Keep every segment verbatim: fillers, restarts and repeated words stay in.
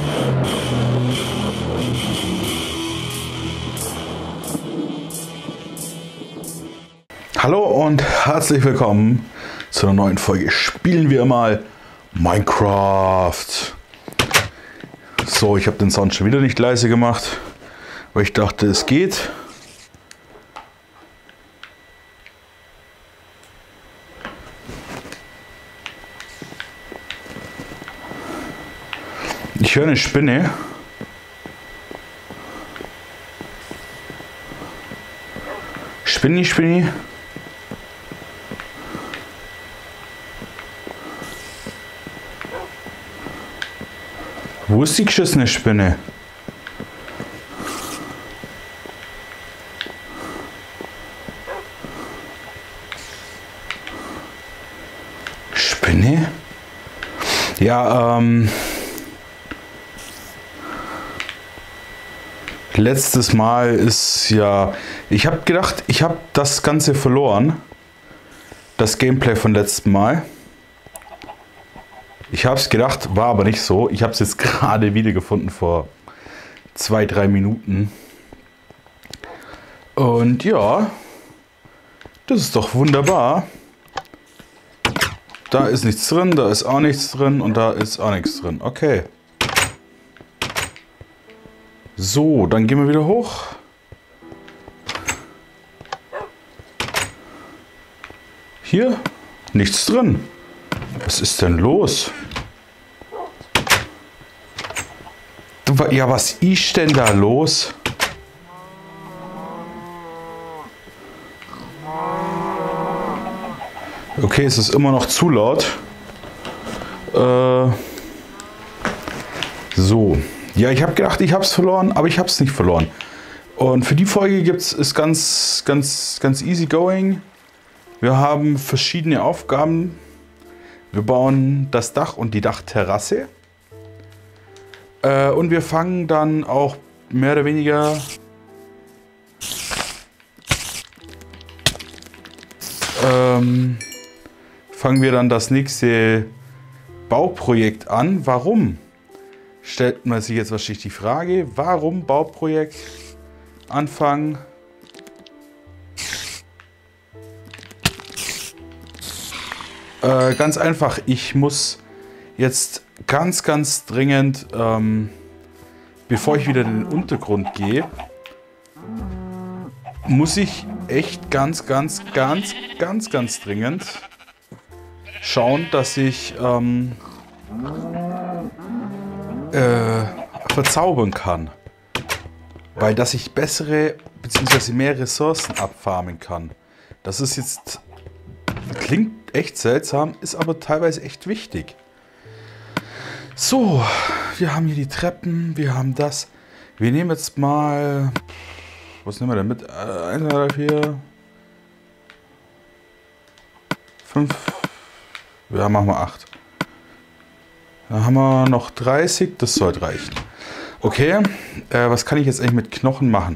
Hallo und herzlich willkommen zu einer neuen Folge. Spielen wir mal Minecraft. So, ich habe den Sound schon wieder nicht leise gemacht, weil ich dachte, es geht. Ich höre eine Spinne. Spinni, Spinni. Wo ist die geschissene Spinne? Spinne? Ja, ähm... letztes Mal ist ja... Ich habe gedacht, ich habe das Ganze verloren. Das Gameplay von letztem Mal. Ich habe es gedacht, war aber nicht so. Ich habe es jetzt gerade wiedergefunden vor zwei, drei Minuten. Und ja, das ist doch wunderbar. Da ist nichts drin, da ist auch nichts drin und da ist auch nichts drin. Okay. So, dann gehen wir wieder hoch. Hier, nichts drin. Was ist denn los? Ja, was ist denn da los? Okay, es ist immer noch zu laut. Äh, so. Ja, ich habe gedacht, ich habe es verloren, aber ich habe es nicht verloren. Und für die Folge gibt es ist ganz, ganz, ganz easy going. Wir haben verschiedene Aufgaben. Wir bauen das Dach und die Dachterrasse. Äh, und wir fangen dann auch mehr oder weniger ähm, fangen wir dann das nächste Bauprojekt an. Warum? Stellt man sich jetzt wahrscheinlich die Frage, warum Bauprojekt anfangen? Äh, ganz einfach, ich muss jetzt ganz, ganz dringend, ähm, bevor ich wieder in den Untergrund gehe, muss ich echt ganz, ganz, ganz, ganz, ganz dringend schauen, dass ich ähm, äh, verzaubern kann. Weil, dass ich bessere bzw. mehr Ressourcen abfarmen kann. Das ist jetzt, klingt echt seltsam, ist aber teilweise echt wichtig. So, wir haben hier die Treppen, wir haben das. Wir nehmen jetzt mal, was nehmen wir denn mit? eins, zwei, drei, vier, fünf, ja, machen wir acht. Da haben wir noch dreißig, das sollte reichen. Okay, äh, was kann ich jetzt eigentlich mit Knochen machen?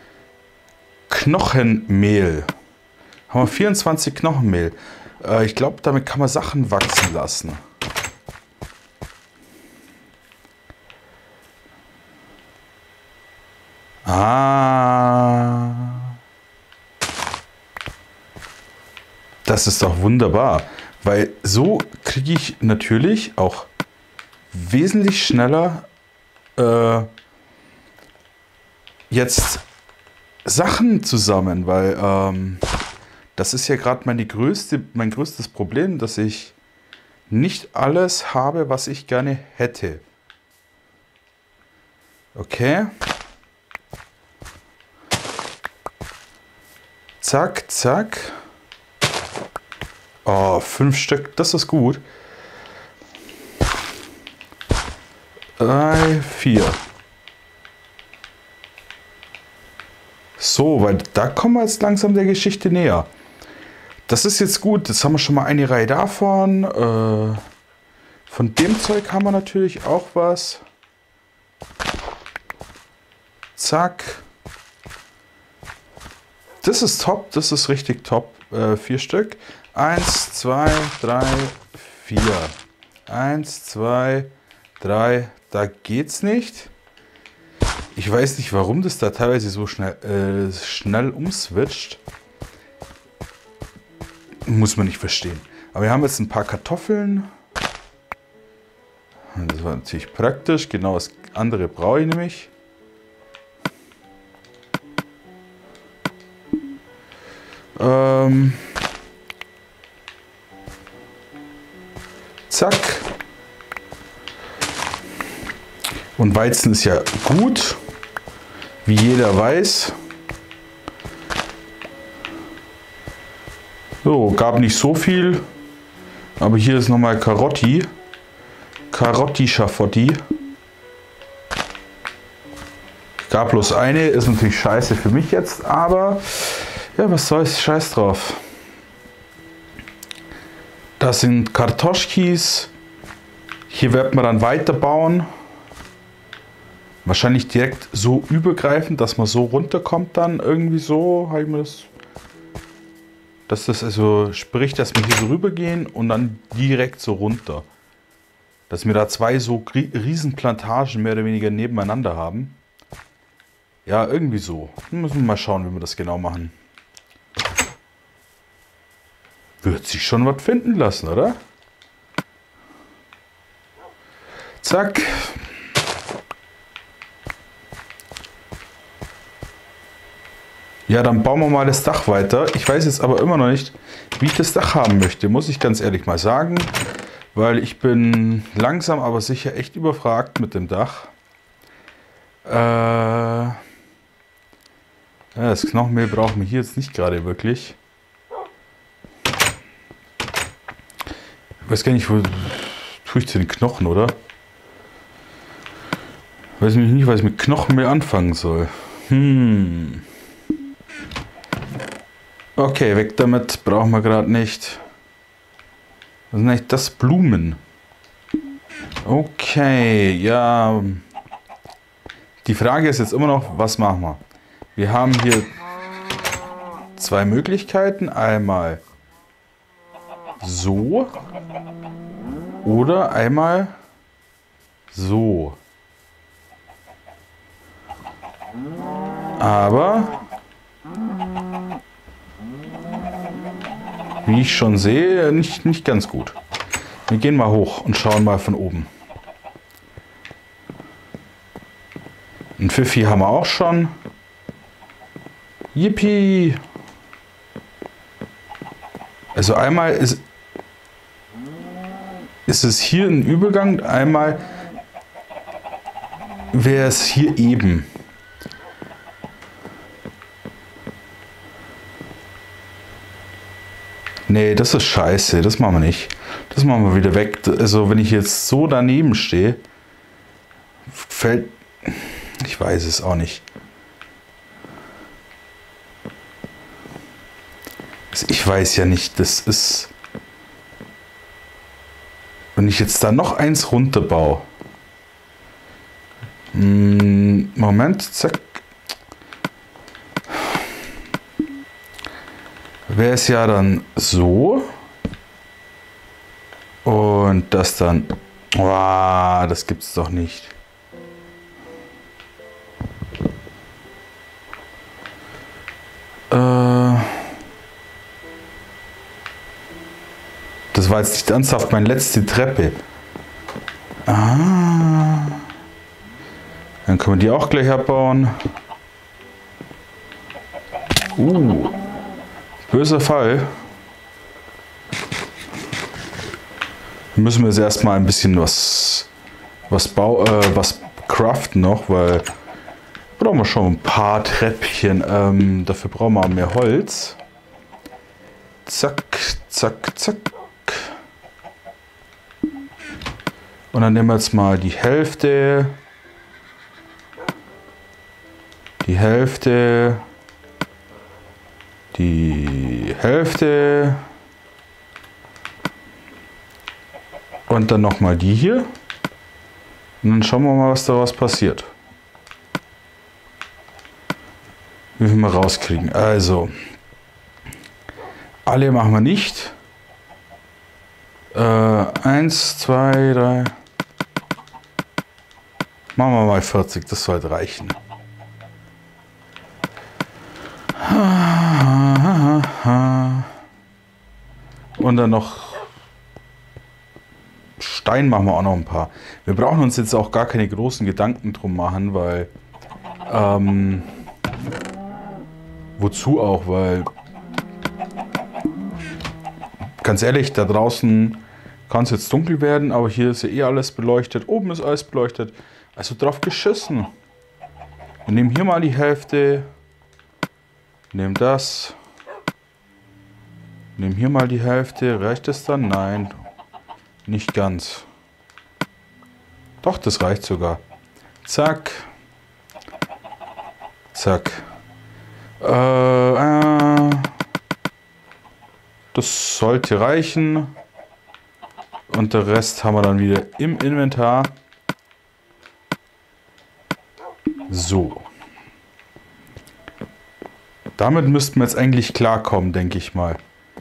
Knochenmehl. Haben wir vierundzwanzig Knochenmehl. Äh, ich glaube, damit kann man Sachen wachsen lassen. Ah. Das ist doch wunderbar, weil so kriege ich natürlich auch wesentlich schneller äh, jetzt Sachen zusammen, weil ähm, das ist ja gerade meine größte, mein größtes Problem, dass ich nicht alles habe, was ich gerne hätte. Okay. Zack, zack. Oh, fünf Stück, das ist gut. Drei, vier. So, weil da kommen wir jetzt langsam der Geschichte näher. Das ist jetzt gut, jetzt haben wir schon mal eine Reihe davon. Äh, von dem Zeug haben wir natürlich auch was. Zack. Das ist top, das ist richtig top. Äh, vier Stück. Eins, zwei, drei, vier. Eins, zwei, drei, da geht's nicht. Ich weiß nicht, warum das da teilweise so schnell, äh, schnell umswitcht. Muss man nicht verstehen. Aber wir haben jetzt ein paar Kartoffeln. Das war natürlich praktisch. Genau das andere brauche ich nämlich. Ähm. Zack. Und Weizen ist ja gut, wie jeder weiß. So, gab nicht so viel. Aber hier ist nochmal Karotti. Karotti Schaffotti. Gab bloß eine, ist natürlich scheiße für mich jetzt, aber ja, was soll's, scheiß drauf. Das sind Kartoschkis. Hier wird man dann weiterbauen. Wahrscheinlich direkt so übergreifend, dass man so runterkommt dann irgendwie so. Habe ich mir das. Dass das also sprich, dass wir hier so rübergehen und dann direkt so runter. Dass wir da zwei so Riesenplantagen mehr oder weniger nebeneinander haben. Ja, irgendwie so. Müssen wir mal schauen, wie wir das genau machen. Wird sich schon was finden lassen, oder? Zack. Ja, dann bauen wir mal das Dach weiter. Ich weiß jetzt aber immer noch nicht, wie ich das Dach haben möchte, muss ich ganz ehrlich mal sagen. Weil ich bin langsam aber sicher echt überfragt mit dem Dach. Äh, ja, das Knochenmehl brauchen wir hier jetzt nicht gerade wirklich. Ich weiß gar nicht, wo tue ich zu den Knochen, oder? Ich weiß nämlich nicht, was ich mit Knochenmehl anfangen soll. Hm. Okay, weg damit, brauchen wir gerade nicht. Was sind eigentlich das? Blumen? Okay, ja. Die Frage ist jetzt immer noch, was machen wir? Wir haben hier zwei Möglichkeiten. Einmal so oder einmal so. Aber wie ich schon sehe, nicht, nicht ganz gut. Wir gehen mal hoch und schauen mal von oben. Ein Pfiffi haben wir auch schon. Yippie! Also einmal ist, ist es hier ein Übergang, einmal wäre es hier eben. Nee, das ist scheiße, das machen wir nicht. Das machen wir wieder weg. Also wenn ich jetzt so daneben stehe, fällt... Ich weiß es auch nicht. Ich weiß ja nicht, das ist... Wenn ich jetzt da noch eins runterbaue... Moment, zack. Wäre es ja dann so. Und das dann... Wow, das gibt's doch nicht. Äh... Das war jetzt nicht ernsthaft meine letzte Treppe. Ah. Dann können wir die auch gleich abbauen. Uh. Böser Fall. Müssen wir jetzt erstmal ein bisschen was was bau äh, was craften noch, weil brauchen wir schon ein paar Treppchen. Ähm, dafür brauchen wir mehr Holz. Zack, zack, zack. Und dann nehmen wir jetzt mal die Hälfte. Die Hälfte. Die Hälfte. Und dann nochmal die hier. Und dann schauen wir mal, was daraus passiert. Wie viel wir rauskriegen. Also. Alle machen wir nicht. Äh, eins, zwei, drei, Machen wir mal vierzig, das sollte reichen. Und dann noch Stein machen wir auch noch ein paar. Wir brauchen uns jetzt auch gar keine großen Gedanken drum machen, weil ähm, wozu auch, weil ganz ehrlich, da draußen kann es jetzt dunkel werden, aber hier ist ja eh alles beleuchtet, oben ist alles beleuchtet, also drauf geschissen. Wir nehmen hier mal die Hälfte, nehmen das, nehmen hier mal die Hälfte, reicht es dann? Nein. Nicht ganz. Doch, das reicht sogar. Zack. Zack. Äh, äh, das sollte reichen. Und der Rest haben wir dann wieder im Inventar. So. Damit müssten wir jetzt eigentlich klarkommen, denke ich mal.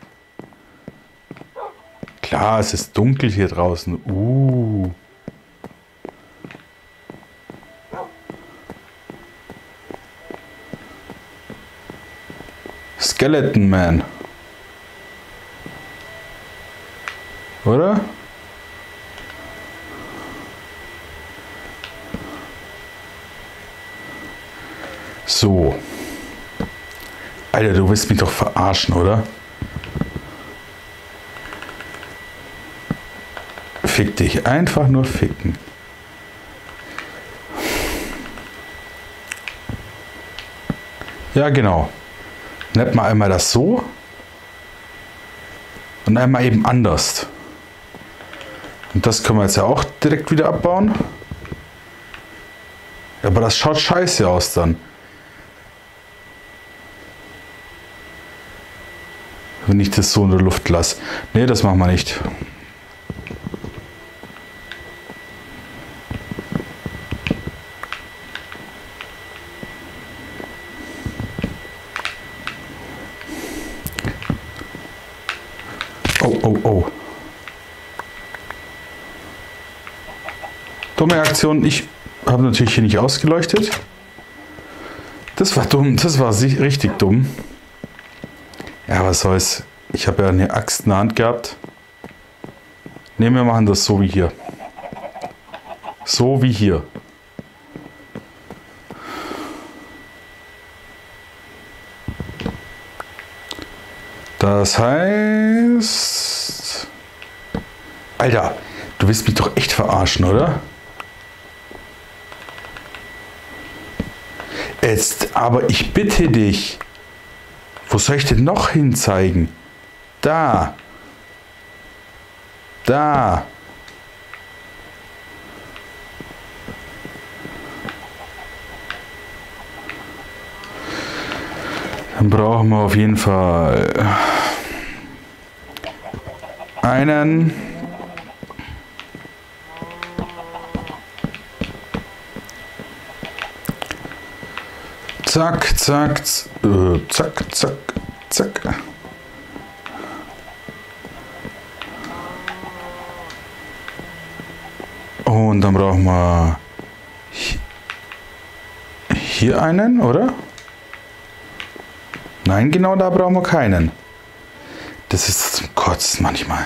Klar, es ist dunkel hier draußen. Uh. Skeleton Man. Oder? So. Alter, du willst mich doch verarschen, oder? Fick dich. Einfach nur ficken. Ja, genau. Nennt mal einmal das so. Und einmal eben anders. Und das können wir jetzt ja auch direkt wieder abbauen. Aber das schaut scheiße aus dann. Wenn ich das so in der Luft lasse. Nee, das machen wir nicht. Oh, oh, oh. Dumme Aktion. Ich habe natürlich hier nicht ausgeleuchtet. Das war dumm. Das war richtig dumm. Ja, was soll's. Ich habe ja eine Axt in der Hand gehabt. Ne, wir machen das so wie hier. So wie hier. Das heißt... Alter, du willst mich doch echt verarschen, oder? Jetzt, aber ich bitte dich. Wo soll ich denn noch hinzeigen? Da. Da. Dann brauchen wir auf jeden Fall einen. Zack, zack, äh, zack, zack, zack. Und dann brauchen wir hier einen, oder? Nein, genau da brauchen wir keinen. Das ist zum Kotzen manchmal.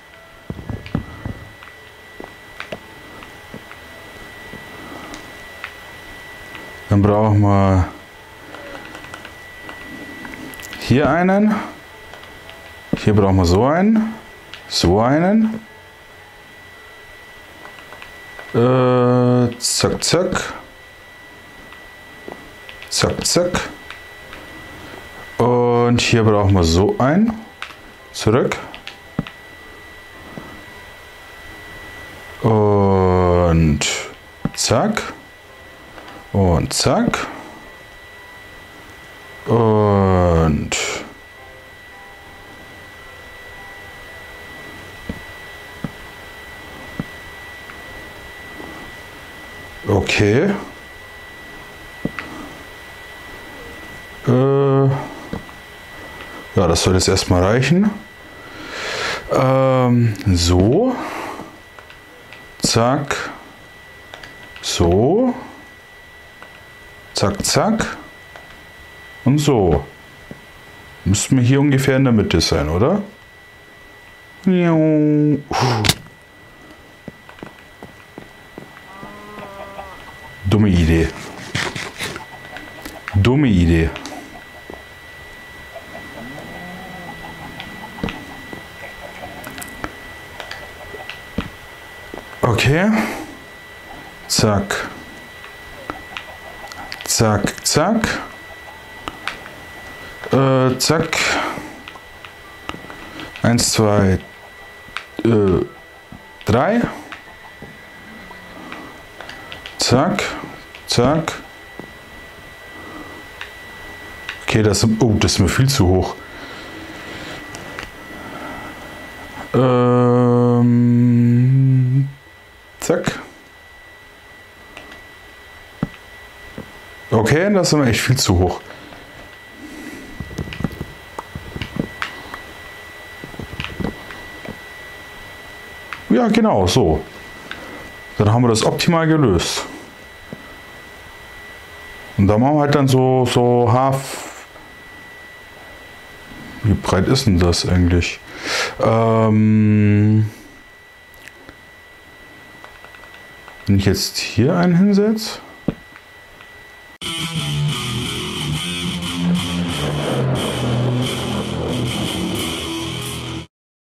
Dann brauchen wir hier einen. Hier brauchen wir so einen. So einen. Äh, zack, zack. Zack, zack. Und hier brauchen wir so einen. Zurück. Und zack. Und zack. Und okay. Äh, ja, das soll jetzt erstmal reichen. Ähm, so. Zack. So. Zack, zack. Und so. Müssten wir hier ungefähr in der Mitte sein, oder? Dumme Idee. Dumme Idee. Okay. Zack. Zack, zack. Äh, zack. Eins, zwei, äh, drei. Zack, zack. Okay, das, oh, das ist mir viel zu hoch. Ähm, zack. Okay, das ist mir echt viel zu hoch. Ja, genau, so. Dann haben wir das optimal gelöst. Und da machen wir halt dann so, so Half. Wie breit ist denn das eigentlich? Ähm, wenn ich jetzt hier einen hinsetze.